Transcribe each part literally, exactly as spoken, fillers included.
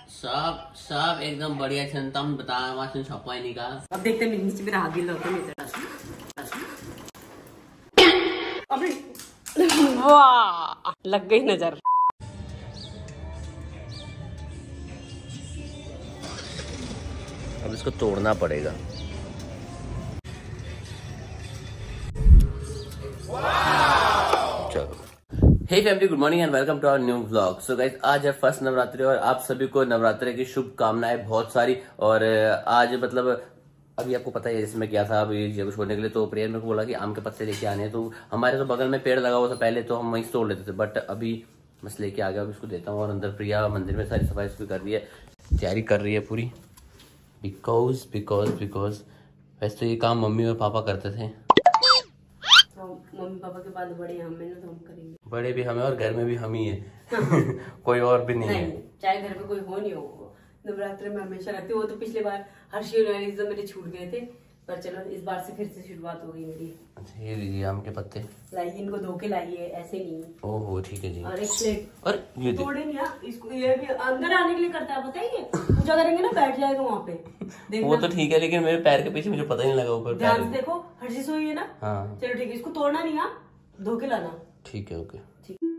सब सब एकदम बढ़िया छन बता वहाँ छपाई नहीं का। अब देखते हैं नीचे मेरा हाथ गिर होता है। वाह लग गई नजर। अब इसको तोड़ना पड़ेगा। चलो hey family, good morning and welcome to our new vlog. So guys, आज है फर्स्ट नवरात्रि और आप सभी को नवरात्रि की शुभकामनाएं बहुत सारी। और आज मतलब अभी आपको पता है जैसे मैं क्या था अभी जब छोड़ने के लिए, तो प्रेयर मेरे को बोला कि आम के पत्ते लेके आने हैं। तो हमारे तो बगल में पेड़ लगा हुआ था पहले, तो हम वहीं से तोड़ लेते थे, बट अभी बस लेके आ गया। अब इसको देता हूँ और अंदर प्रिया मंदिर में सारी सफाई भी कर रही है, तैयारी कर रही है पूरी। बिकॉज बिकॉज बिकॉज वैसे तो ये काम मम्मी और पापा करते थे। तो मम्मी पापा के बाद बड़े हम हैं ना, तो हम करेंगे। बड़े भी हमें और घर में भी हम ही है। कोई और भी नहीं, नहीं है। चाहे घर में कोई हो नहीं हो, नवरात्रि में हमेशा करती हूँ। वो तो पिछले बार हर शिवरात्रि तो मेरे छूट गए थे, पर चलो इस बार से फिर से शुरुआत हो गई मेरी। अच्छा ये लीजिए आम के पत्ते, लाइए इनको धो के लाइए, ऐसे नहीं। ओहो ठीक है जी। और एक प्लेट और ये तोड़े नहीं, इसको ये भी अंदर आने के लिए करता है, बताइए पूजा करेंगे ना बैठ जाएगा वहाँ पे। वो तो ठीक है, लेकिन मेरे पैर के पीछे मुझे पता ही नहीं लगा ऊपर। ध्यान से देखो, हर चीज हुई है ना। हाँ चलो ठीक है, इसको तोड़ना नहीं, हाँ धो के लाना। ठीक है ओके।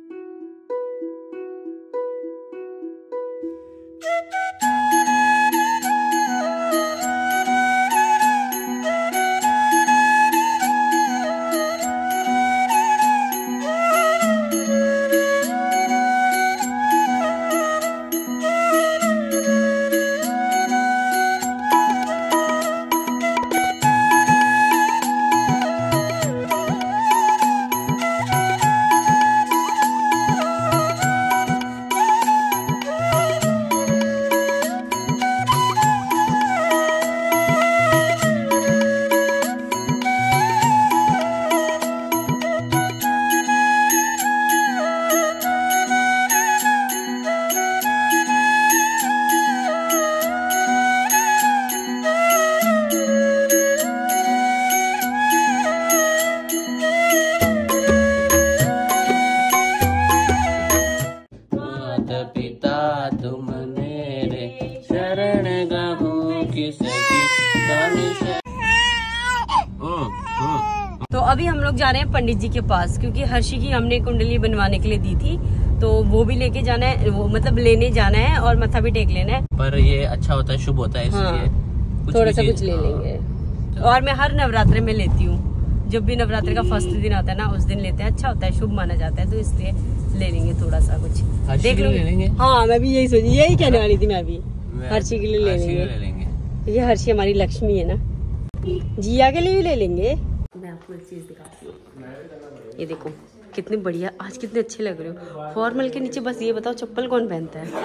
तो अभी हम लोग जा रहे हैं पंडित जी के पास, क्योंकि हर्षी की हमने कुंडली बनवाने के लिए दी थी, तो वो भी लेके जाना है, वो मतलब लेने जाना है और मत्था भी टेक लेना है। पर ये अच्छा होता है, शुभ होता है, इसलिए हाँ, थोड़ा सा कुछ ले लेंगे। और मैं हर नवरात्रि में लेती हूँ, जब भी नवरात्रि का फर्स्ट दिन आता है ना उस दिन लेते हैं, अच्छा होता है, शुभ माना जाता है, तो इसलिए ले लेंगे थोड़ा सा कुछ देख लेंगे। हाँ मैं भी यही सोची, यही कहने वाली थी मैं भी, हर्षी के लिए ले लेंगे। ये हर्षी हमारी लक्ष्मी है ना, जिया के लिए भी ले लेंगे। मैं आपको एक चीज दिखाती हूँ, ये देखो कितने बढ़िया, आज कितने अच्छे लग रहे हो। फॉर्मल के नीचे बस ये बताओ चप्पल कौन पहनता है?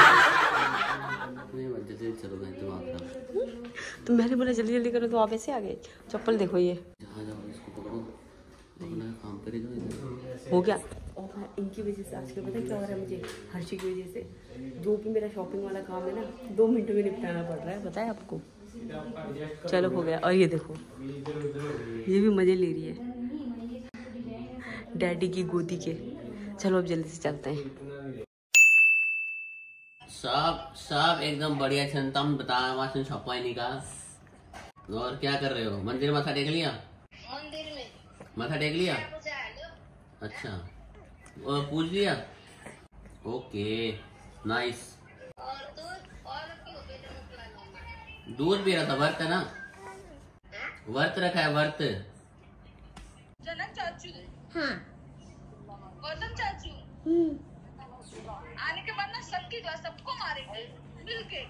तो मैंने बोला जल्दी जल्दी करो, तो आप ऐसे आ गए। चप्पल देखो ये हो गया। और इनकी वजह से आजकल पता है क्या हो रहा है मुझे, हर्षी की वजह से जो भी मेरा शॉपिंग वाला काम है ना, दो मिनटों में निपटाना पड़ रहा है, बताया आपको। चलो हो गया। और ये देखो ये भी मजे ले रही है डैडी की गोदी के। चलो अब जल्दी से चलते हैं। सब सब एकदम बढ़िया छन बता वहाँ छपाई नहीं का। और क्या कर रहे हो? मंदिर में मथा टेक लिया? मंदिर में मथा टेक लिया? अच्छा और पूछ लिया? Okay nice. दूध भी रहा था, वर्त है ना, वर्त रखा है, वर्त। जनक चाचू, हाँ गौतम चाचू आने के बाद ना सबकी दुआ, सबको मारेंगे मिलके,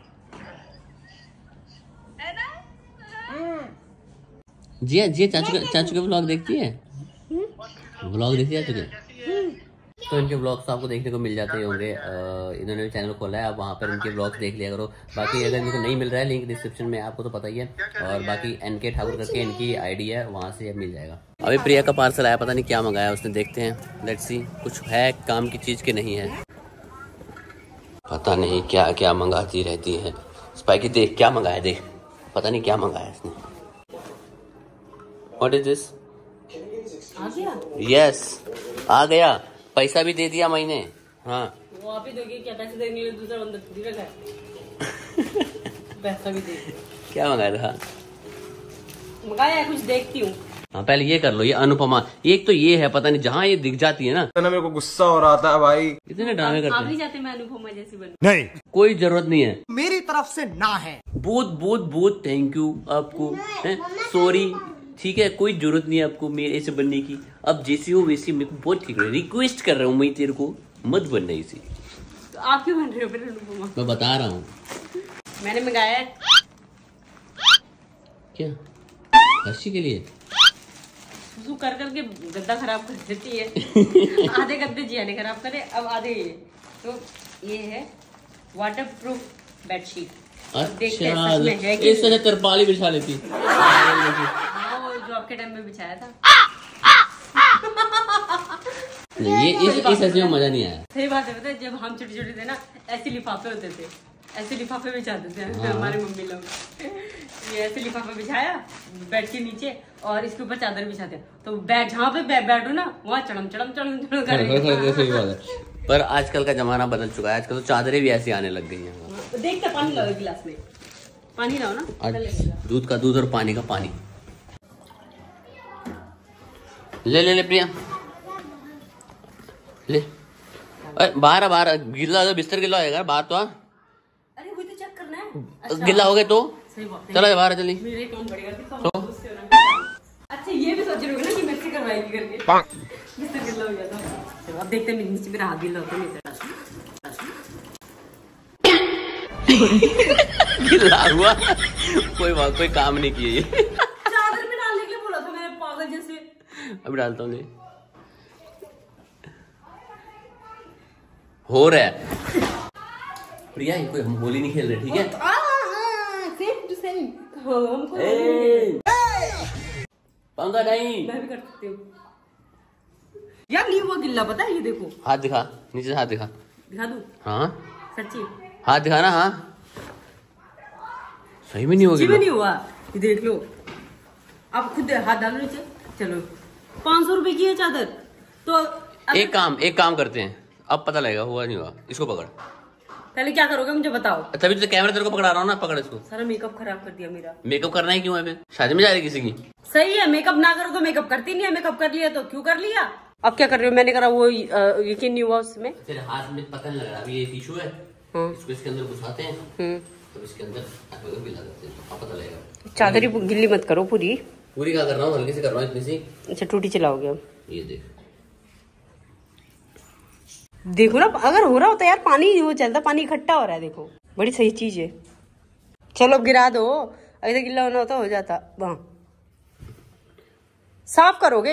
है ना? जी जी चाचू के चाचू के ब्लॉग देखती है, ब्लॉग देखती है चाचू के। तो इनके ब्लॉग्स आपको देखने को मिल जाते होंगे, इन्होंने भी चैनल खोला है, आप वहाँ पर इनके ब्लॉग्स देख लिया करो। बाकी अगर इनको नहीं मिल रहा है लिंक डिस्क्रिप्शन में, आपको तो पता ही है। और बाकी एन के ठाकुर करके इनकी आईडी है, वहाँ से मिल जाएगा। अभी प्रिया का पार्सल आया, पता नहीं क्या मंगाया उसने, देखते हैं, लेट्स सी कुछ है काम की चीज़ के नहीं है, पता नहीं क्या क्या मंगाती रहती है। स्पाइकी देख क्या मंगाया, देख पता नहीं क्या मंगाया इसने। What is this? आ गया? यस आ गया, पैसा भी दे दिया मैंने। हाँ वो आप ही दोगे क्या? पैसे देने के लिए दूसरा बंदा थोड़ी रखा है। पैसा भी दे। क्या मंगाया था? मंगाया है कुछ, देखती हूँ। हाँ पहले ये कर लो, ये अनुपमा। एक तो ये है, पता नहीं जहाँ ये दिख जाती है ना, ना मेरे को गुस्सा हो रहा था भाई। इतने ड्रामे करते हैं। आप नहीं चाहते मैं अनुपमा जैसी बनूं? नहीं, कोई जरूरत नहीं है, मेरी तरफ से ना है। बहुत बहुत बहुत थैंक यू आपको, सॉरी, ठीक है, कोई जरूरत नहीं है आपको मेरे ऐसे बनने की। अब जैसी हो वैसी मेरे को बहुत ठीक है, रिक्वेस्ट कर रहा हूँ मैं तेरे को, मत बनना इसी। तो आप क्यों बन रहे हो फिर अनुपमा? मैं बता रहा हूँ। मैंने मंगाया है। क्या? हर्षी के लिए? तू कर करके गद्दा खराब कर देती है। आधे गद्दे जिया ने खराब करे, अब आधे ये। तो ये है वाटर प्रूफ बेडशीट। अच्छा, इस तरह तरपाली बिछा लेती। हाँ, वो जो आपके टाइम में बिछाया था। नहीं, ये इस इस ऐसे में मजा नहीं आया। सही बात है, पता है जब हम छोटे छोटे थे ना, ऐसे लिफाफे होते थे, ऐसे लिफाफे बिछाते थे हमारे मम्मी लोग। ये ऐसे लिफाफा बिछाया बेड के नीचे और इसके ऊपर चादर बिछाते, तो बैठ जहाँ पे बैठो ना वहाँ चढ़म चढ़म चढ़म चढ़म करेंगे। पर आजकल का जमाना बदल चुका है, आजकल तो चादरें भी ऐसी आने लग गई हैं। देख के पानी लाओ गिलास में, पानी लाओ ना। दूध का दूध और पानी का पानी। ले ले ले प्रिया, ले। अरे बाहर बाहर गिला, बिस्तर गिला होगा बाहर तो। अरे वो तो चेक करना है। अच्छा। गिला हो गए तो चलो बाहर चली। मेरे कौन पड़ेगा तो? अच्छा ये भी सोच रहे हो ना कि मेरे करवाएगी करके बिस्तर गिला हो गया था। चलो अब देखते हैं नीचे मेरा हाथ गिला होता नहीं। गिला हुआ कोई कोई काम नहीं किया। ये चादर में डालने के लिए बोला था मैंने, पागल जैसे। अब डालता हूँ। हो रहा है प्रिया, कोई हम होली नहीं खेल रहे, ठीक है? Same to same. हमको पंगा नहीं, मैं भी कर सकती हूँ यार। नहीं हुआ गिल्ला, पता है? ये देखो, हाथ दिखा, नीचे से हाथ दिखा। दिखा दूँ? हाँ सच्ची हाथ दिखा ना। हाँ सही में नहीं हुआ, नहीं हुआ। ये देख लो, आप खुद हाथ डालो नीचे। चलो पाँच सौ रुपए की है चादर। तो एक काम एक काम करते हैं, अब पता लगेगा हुआ नहीं हुआ। इसको पकड़, पहले क्या करोगे मुझे बताओ। तभी तो कैमरा तेरे को पकड़ा रहा हूँ ना, पकड़ इसको। सारा मेकअप खराब कर दिया मेरा। मेकअप करना ही क्यों है फिर? शादी में जा रही किसी की? सही है, मेकअप ना करो तो मेकअप करती नहीं है, मेकअप कर लिया तो क्यों कर लिया। अब क्या कर रहे हो? मैंने करा वो यकीन नहीं हुआ उसमें। तेरे हाथ में पता नहीं लग रहा। अभी ये टिश्यू है, इसको इसके अंदर घुसाते हैं, तो इसके अंदर गिला देते हैं, अब पता लगेगा। चादर ही गिल्ली मत करो पूरी। पूरी क्या कर रहा हूँ, हल्की से कर रहा हूँ, इतनी सी। अच्छा टूटी चलाओगे अब? ये देख, देखो ना, अगर हो रहा होता यार पानी, वो चलता पानी इकट्ठा हो रहा है, देखो बड़ी सही चीज है। चलो गिरा दो, अगर गिल्ला होना होता हो जाता। वहाँ साफ करोगे?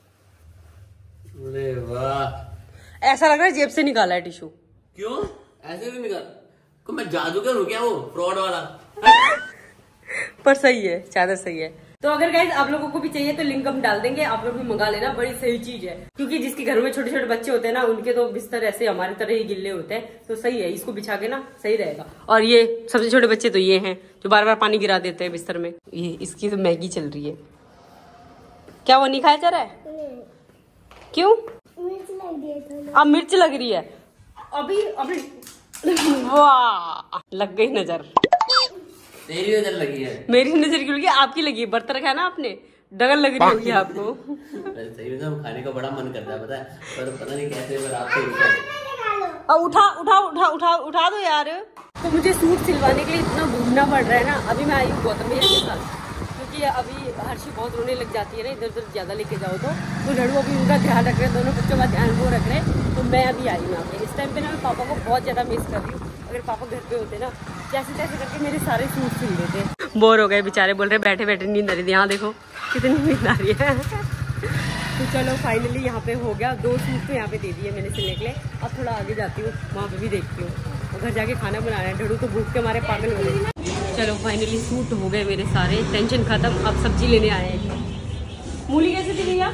अरे वाह, ऐसा लग रहा है जेब से निकाला है टिश्यू। क्यों ऐसे भी निकाल? को मैं जादूगर हूँ क्या, वो फ्रॉड वाला? पर सही है, चादर सही है। तो अगर गाइस आप लोगों को भी चाहिए तो लिंक हम डाल देंगे, आप लोग भी मंगा लेना, बड़ी सही चीज है। क्योंकि जिसके घर में छोटे छोटे बच्चे होते हैं ना, उनके तो बिस्तर ऐसे हमारी तरह ही गिल्ले होते हैं, तो सही है, इसको बिछा के ना सही रहेगा। और ये सबसे छोटे बच्चे तो ये हैं जो बार बार पानी गिरा देते हैं बिस्तर में। ये इसकी तो मैगी चल रही है। क्या वो नहीं खाया जा रहा है? क्यों? अब मिर्च लग रही है अभी अभी। वाह, लग गई नजर। तेरी नजर लगी है? मेरी नजर क्यों लगी? आपकी लगी है, बर्तन रखा है ना आपने, डगल लग रही होगी आपको। सही में हम खाने का बड़ा मन करता है, पता है, पर पता नहीं कैसे। पर आपको अब उठा उठा उठा उठा उठा दो यार। तो मुझे सूट सिलवाने के लिए इतना घूमना पड़ रहा है ना। अभी मैं आई हूँ गौतम भैया के साथ, क्योंकि अभी हर्षी बहुत रोने लग जाती है ना, इधर उधर ज्यादा लेके जाओ तो तो लड़ू अभी उनका ध्यान रख रहे हैं, दोनों बच्चों का ध्यान वो रख रहे हैं। तो मैं अभी आई हूँ यहाँ पे। इस टाइम पे ना मैं पापा को बहुत ज्यादा मिस कर रही हूँ। अगर पापा घर पे होते ना, जैसे तैसे करके मेरे सारे सूट सिल देते। बोर हो गए बेचारे, बोल रहे बैठे बैठे नींद आ रही थी। यहाँ देखो कितनी नींद आ रही है। तो चलो फाइनली यहाँ पे हो गया। दो सूट तो यहाँ पे दे दिए मैंने सिलने के लिए। अब थोड़ा आगे जाती हूँ, वहाँ पे भी देखती हूँ। घर जाके खाना बनाना है, ढड़ू तो भूख के हमारे पागल हो गए। चलो फाइनली सूट हो गए मेरे सारे, टेंशन खत्म। अब सब्जी लेने आए हैं। मूली कैसे थी भैया?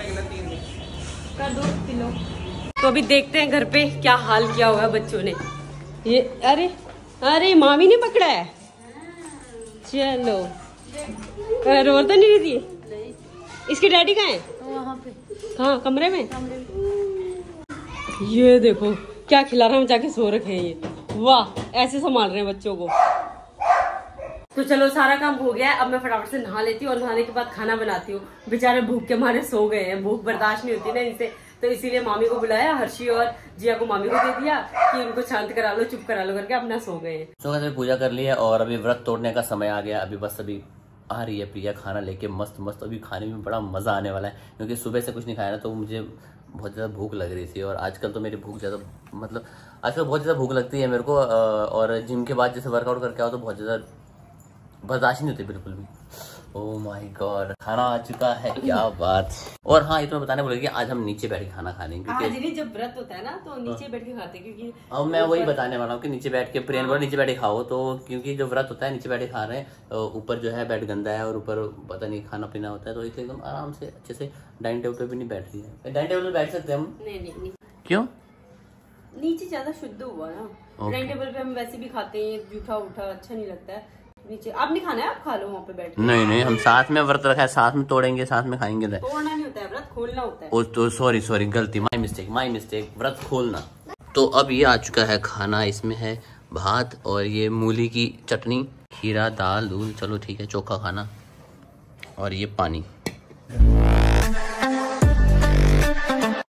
कर दो किलो। तो अभी देखते हैं घर पे क्या हाल किया हुआ है बच्चों ने। ये अरे अरे मामी ने पकड़ा है। चलो रो तो नहीं रही थी? इसके डैडी कहाँ है? वहाँ पे। कहाँ? कमरे में? ये देखो क्या खिला रहा हूँ, जाके सो रखे हैं ये। वाह, ऐसे संभाल रहे हैं बच्चों को। तो चलो सारा काम हो गया है, अब मैं फटाफट से नहा लेती हूँ और नहाने के बाद खाना बनाती हूँ। बेचारे भूख के मारे सो गए हैं, भूख बर्दाश्त नहीं होती ना इनसे, तो इसीलिए मामी को बुलाया, हर्षी और जिया को मामी को दे दिया कि इनको शांत करा लो, चुप करा लो करके अपना सो गए हैं। तो कहते पूजा कर लिया और अभी व्रत तोड़ने का समय आ गया। अभी बस अभी आ रही है प्रिया खाना लेके मस्त मस्त। अभी खाने में बड़ा मजा आने वाला है क्योंकि सुबह से कुछ नहीं खाया ना, तो मुझे बहुत ज़्यादा भूख लग रही थी। और आजकल तो मेरी भूख ज़्यादा मतलब आजकल बहुत ज़्यादा भूख लगती है मेरे को। और जिम के बाद जैसे वर्कआउट करके आओ तो बहुत ज़्यादा बर्दाश्त नहीं होती बिल्कुल भी। ओह माय गॉड, खाना आ चुका है, क्या बात। और हाँ, ये तो मैं बताने बोला कि आज हम नीचे बैठ के खाना खा लेंगे आज नहीं, जब व्रत होता है ना तो नीचे बैठ के खाते हैं, क्योंकि अब मैं वही बताने वाला हूँ कि नीचे बैठ के प्रियन बोला नीचे बैठ के खाओ। तो क्योंकि जो व्रत होता है नीचे बैठ के खा रहे हैं, तो ऊपर जो है बेड गंदा है और ऊपर पता नहीं खाना पीना होता है, तो इसे एकदम आराम से अच्छे से डाइनिंग टेबल पे भी नहीं बैठ रही है। डाइनिंग टेबल पे बैठ सकते हैं हम? नहीं नहीं नहीं, क्यों? नीचे ज्यादा शुद्ध हुआ ना। डाइनिंग टेबल पे हम वैसे भी खाते हैं, जूठा उठा अच्छा नहीं लगता है। नीचे आप नहीं खाना है, आप खा लो वहाँ पे बैठ के। नहीं नहीं, हम साथ में व्रत रखा है, साथ में तोड़ेंगे, साथ में खाएंगे। तोड़ना नहीं होता है, व्रत खोलना होता है। ओ तो सॉरी सॉरी, गलती, माय मिस्टेक माय मिस्टेक, व्रत खोलना। तो अब ये आ चुका है खाना, इसमें है भात और ये मूली की चटनी, खीरा, दाल दूल, चलो ठीक है, चोखा खाना और ये पानी।